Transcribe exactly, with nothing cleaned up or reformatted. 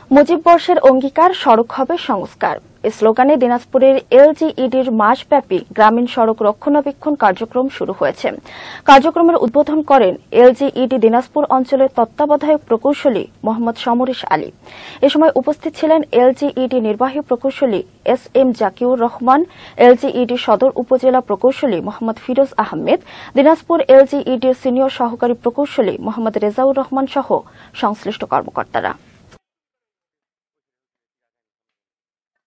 মুজিব বর্ষের অঙ্গীকার সড়ক হবে সংস্কার এই স্লোগানে দিনাজপুরের এলজিইডির মাসব্যাপী গ্রামীণ সড়ক রক্ষণাবেক্ষণ কার্যক্রম শুরু হয়েছে। কার্যক্রমের উদ্বোধন করেন এলজিইডি দিনাজপুর অঞ্চলের তত্ত্বাবধায়ক প্রকৌশলী মোহাম্মদ সমরেশ আলী। এ সময় উপস্থিত ছিলেন এলজিইডি নির্বাহী প্রকৌশলী S M Zakiur Rahman, LGED সদর উপজেলা প্রকৌশলী মোহাম্মদ ফিরোজ আহমেদ, দিনাজপুর এলজিইডির সিনিয়র সহকারী প্রকৌশলী মোহাম্মদ রেজাউর রহমান সহ সংশ্লিষ্ট কর্মকর্তারা।